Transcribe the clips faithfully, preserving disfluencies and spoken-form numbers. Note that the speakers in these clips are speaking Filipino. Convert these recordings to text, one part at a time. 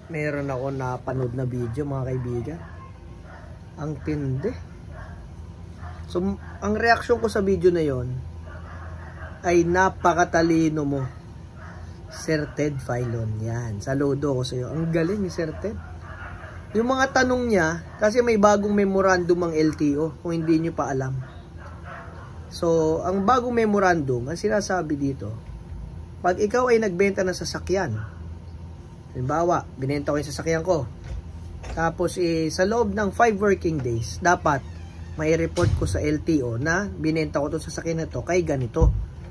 Meron ako napanood na video mga kaibigan. Ang tindi. So, ang reaksyon ko sa video na yon ay napakatalino mo, Sir Ted Filon. Yan, saludo ko sa iyo. Ang galing ni Sir Ted. Yung mga tanong niya, kasi may bagong memorandum ang L T O, kung hindi niyo pa alam. So, ang bagong memorandum, ang sinasabi dito, pag ikaw ay nagbenta ng sasakyan, halimbawa, binenta ko yung sasakyan ko, tapos eh, sa loob ng five working days, dapat may report ko sa L T O na binenta ko itong sasakyan na to kay ganito.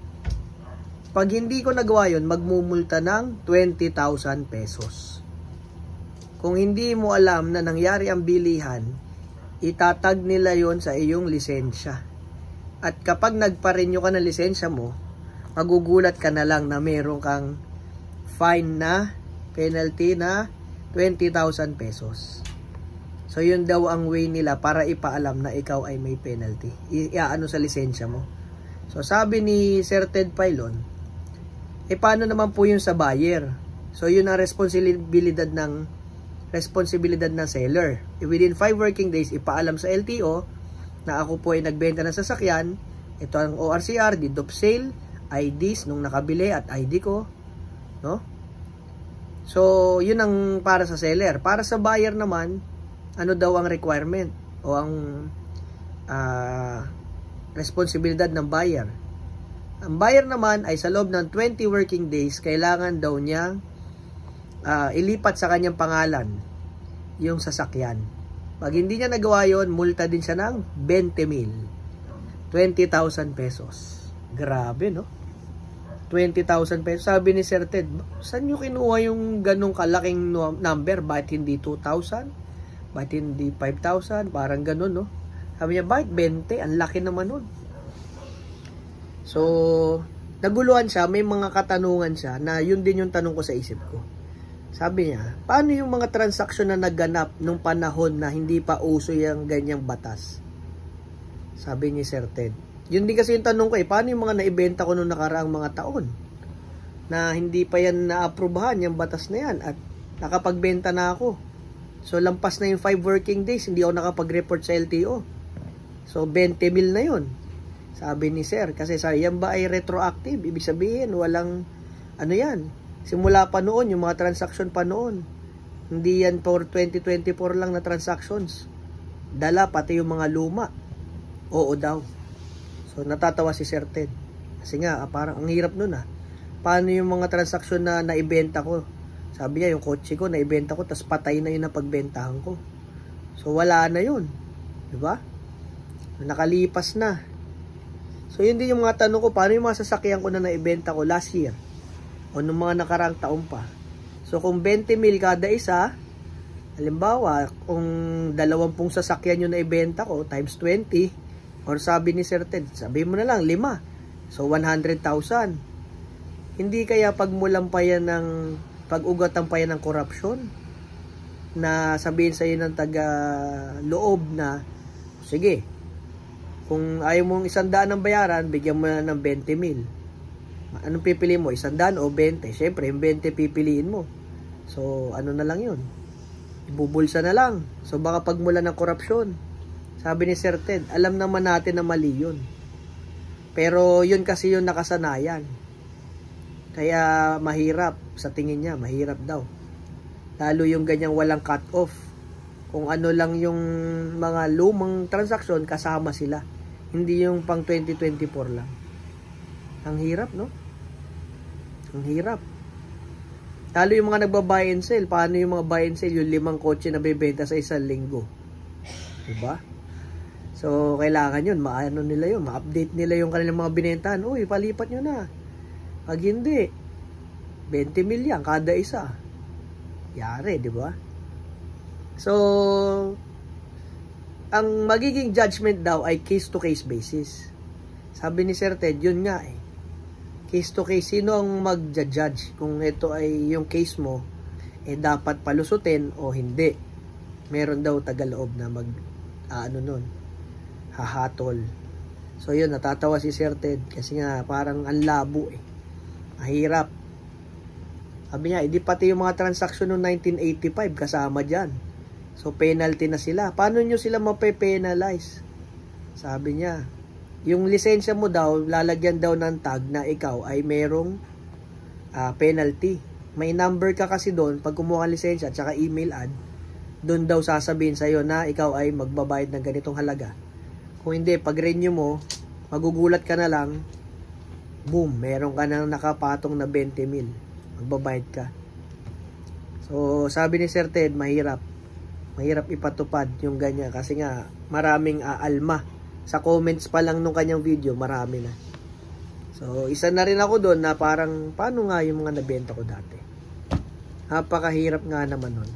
Pag hindi ko nagawa yun, magmumulta ng twenty thousand pesos. Kung hindi mo alam na nangyari ang bilihan, itatag nila yon sa iyong lisensya. At kapag nagpa-renew ka ng lisensya mo, magugulat ka na lang na meron kang fine na penalty na twenty thousand pesos. So yun daw ang way nila para ipaalam na ikaw ay may penalty. Iaano sa lisensya mo. So sabi ni Sir Ted Filon, eh paano naman po yung sa buyer? So yun ang responsibilidad ng responsibilidad ng seller. Eh, within five working days, ipaalam sa L T O na ako po ay nagbenta ng sasakyan. Ito ang O R C R, deed of sale, I Ds nung nakabili at I D ko, no? So, yun ang para sa seller. Para sa buyer naman, ano daw ang requirement o ang uh, responsibilidad ng buyer? Ang buyer naman ay sa loob ng twenty working days, kailangan daw niya uh, ilipat sa kanyang pangalan yung sasakyan. Pag hindi niya nagawa yun, multa din siya ng twenty mil. twenty thousand pesos. Grabe, no? twenty thousand pesos. Sabi ni Sir Ted, saan nyo kinuha yung ganong kalaking number? Bakit hindi two thousand? Bakit hindi five thousand? Parang ganon, no? Sabi niya, bakit twenty? Ang laki naman nun. So, naguluhan siya. May mga katanungan siya na yun din yung tanong ko sa isip ko. Sabi niya, paano yung mga transaksyon na nagganap nung panahon na hindi pa uso yung ganyang batas? Sabi ni Sir Ted. Yun din kasi yung tanong ko eh, paano yung mga naibenta ko nung nakaraang mga taon? Na hindi pa yan naaprubahan yung batas na yan at nakapagbenta na ako. So, lampas na yung five working days, hindi ako nakapag-report sa L T O. So, twenty mil na yun. Sabi ni Sir, kasi sabi, yan ba ay retroactive? Ibig sabihin, walang, ano yan, simula pa noon, yung mga transaction pa noon. Hindi yan for twenty twenty-four lang na transactions. Dala pati yung mga luma. Oo daw. So, natatawa si Sir Ted. Kasi nga, parang ang hirap nun ah. Paano yung mga transaction na naibenta ko? Sabi niya, yung kotse ko, naibenta ko, tas patay na yun ang pagbentahan ko. So, wala na yun. Diba? Nakalipas na. So, yun din yung mga tanong ko, paano yung mga sasakyan ko na naibenta ko last year? O nung mga nakaraang taon pa. So, kung twenty mil kada isa, halimbawa, kung dalawampung sasakyan yung naibenta ko, times twenty, or sabi ni Sir Ted, sabi mo na lang, lima. So, one hundred thousand. Hindi kaya pagmulang pa yan ng, pag-ugatan pa yan ng korupsyon, na sabihin sa'yo ng taga-loob na, sige, kung ayaw mong isandaan ng bayaran, bigyan mo na ng twenty mil. Anong pipiliin mo? Isandaan o twenty? Siyempre, yung twenty pipiliin mo. So, ano na lang yun? Ibubulsa na lang. So, baka pagmula ng korupsyon. Sabi ni Sir Ted, alam naman natin na mali yun. Pero, yun kasi yung nakasanayan. Kaya, mahirap. Sa tingin niya, mahirap daw. Lalo yung ganyang walang cut-off. Kung ano lang yung mga lumang transaksyon, kasama sila. Hindi yung pang twenty twenty-four lang. Ang hirap, no? Ang hirap. Lalo yung mga nagba-buy and sell. Paano yung mga buy and sell? Yung limang kotse na bebenta sa isang linggo. Diba? So, kailangan yun. Maano nila yun. Ma-update nila yung kanilang mga binentahan. Uy, palipat nyo na. Pag hindi, twenty mil yan kada isa. Yari, diba? So, ang magiging judgment daw ay case-to-case basis. Sabi ni Sir Ted, yun nga eh. Case-to-case, sino ang mag-judge kung ito ay yung case mo, eh dapat palusutin o hindi. Meron daw tagaloob na mag, ah, ano nun, hahatol. So yun, natatawa si Sir Ted kasi nga parang ang labo eh. Mahirap. Sabi niya, hindi pati yung mga transaction noong nineteen eighty-five kasama dyan. So, penalty na sila. Paano nyo sila mape-penalize? Sabi niya, yung lisensya mo daw, lalagyan daw ng tag na ikaw ay merong uh, penalty. May number ka kasi doon, pag kumuha ka lisensya at saka email ad, doon daw sasabihin sa'yo na ikaw ay magbabayad ng ganitong halaga. Kung hindi, pag renew mo, magugulat ka na lang, boom, meron ka nang nakapatong na twenty mil. Magbabayad ka. So, sabi ni Sir Ted, mahirap. Mahirap ipatupad yung ganyan kasi nga maraming aalma. Sa comments pa lang nung kanyang video, marami na. So, isa na rin ako doon na parang, paano nga yung mga nabenta ko dati? Napakahirap nga naman nun.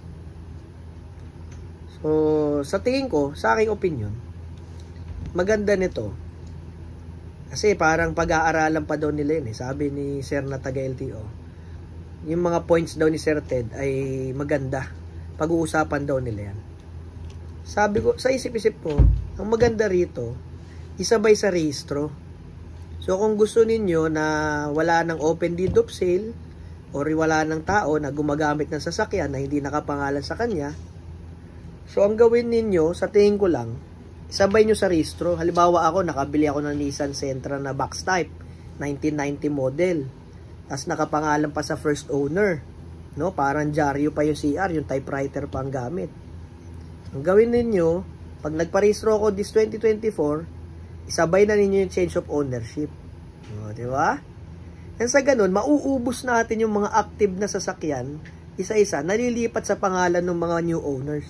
So, sa tingin ko, sa aking opinion, maganda nito. Kasi parang pag-aaralan pa daw nila yun eh. Sabi ni Sir na taga-L T O. Yung mga points daw ni Sir Ted ay maganda. Pag-uusapan daw nila yan. Sabi ko, sa isip-isip ko, ang maganda rito, isabay sa rehistro. So kung gusto ninyo na wala ng open deed of sale or wala ng tao na gumagamit ng sasakyan na hindi nakapangalan sa kanya, so ang gawin ninyo, sa tingin ko lang, isabay nyo sa rehistro. Halimbawa ako, nakabili ako ng Nissan Sentra na box type, nineteen ninety model. Tapos nakapangalan pa sa first owner. No, parang dyaryo pa yung C R, yung typewriter pa ang gamit. Ang gawin ninyo, pag nagparehistro ako this twenty twenty-four, isabay na ninyo yung change of ownership. O, di ba? And sa ganun, mauubos natin yung mga active na sasakyan, isa-isa, nalilipat sa pangalan ng mga new owners.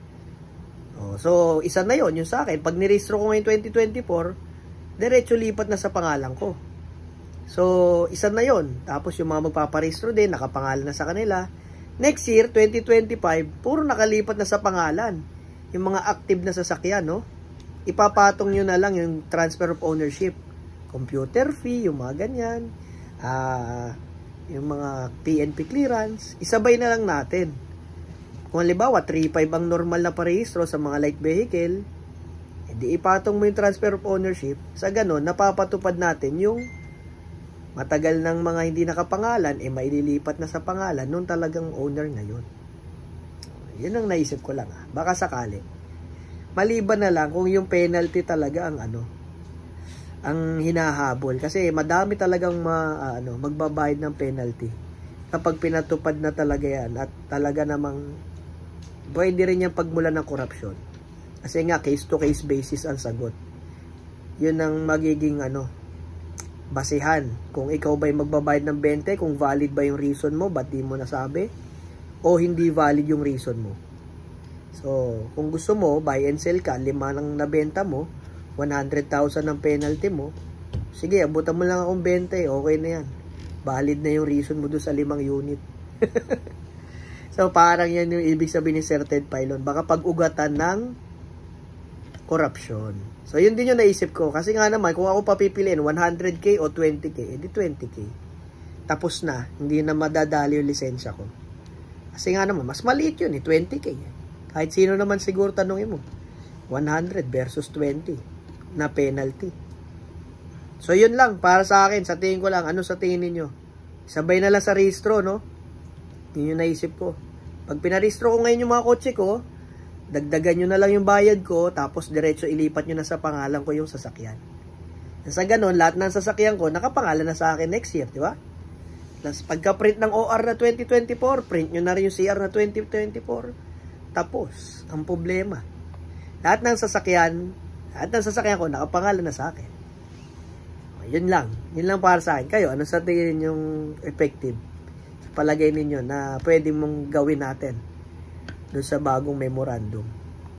O, so, isa na yon yung sa akin. Pag nirehistro ko ngayon twenty twenty-four, diretso lipat na sa pangalan ko. So, isa na yon. Tapos yung mga magpaparehistro din, nakapangalan na sa kanila. Next year, twenty twenty-five, puro nakalipat na sa pangalan. Yung mga active na sasakyan, no? Ipapatong nyo na lang yung transfer of ownership. Computer fee, yung mga ganyan. Uh, yung mga P N P clearance. Isabay na lang natin. Kung halimbawa, three point five ang normal na parehistro sa mga light vehicle, edi ipatong mo yung transfer of ownership. Sa ganun, napapatupad natin yung matagal ng mga hindi nakapangalan, eh maililipat na sa pangalan nung talagang owner ngayon. Yun ang naisip ko lang ah. Baka sakali. Maliban na lang kung yung penalty talaga ang ano, ang hinahabol. Kasi madami talagang ma, uh, ano, magbabayad ng penalty. Kapag pinatupad na talaga yan at talaga namang pwede rin yung pagmula ng korupsyon. Kasi nga case to case basis ang sagot. Yun ang magiging ano, basihan. Kung ikaw ba'y magbabayad ng twenty, kung valid ba yung reason mo, ba't di mo nasabi? O hindi valid yung reason mo. So, kung gusto mo, buy and sell ka, lima nang nabenta mo, one hundred thousand ang penalty mo, sige, abutan mo lang akong twenty, okay na yan. Valid na yung reason mo doon sa limang unit. So, parang yan yung ibig sabihin ni Sir Ted Filon. Baka pag-ugatan ng corruption. So, yun din yung naisip ko. Kasi nga naman, kung ako papipiliin, one hundred K o twenty K, edi twenty K. Tapos na, hindi na madadali yung lisensya ko. Kasi nga naman, mas maliit yun eh, twenty K. Kahit sino naman siguro tanongin mo, one hundred versus twenty na penalty. So, yun lang, para sa akin, sa tingin ko lang, ano sa tingin ninyo? Sabay na lang sa rehistro, no? Yun yung naisip ko. Pag pinarehistro ko ngayon yung mga kotse ko, dagdagan nyo na lang yung bayad ko, tapos diretso ilipat nyo na sa pangalan ko yung sasakyan. Sa ganun, lahat ng sasakyan ko, nakapangalan na sa akin next year, di ba? Tapos pagka-print ng O R na twenty twenty-four, print nyo na rin yung C R na twenty twenty-four. Tapos, ang problema, lahat ng sasakyan, lahat ng sasakyan ko, nakapangalan na sa akin. Yun lang. Yun lang para sa akin. Kayo, ano sa tingin yung effective? Sa palagay ninyo na pwede mong gawin natin doon sa bagong memorandum.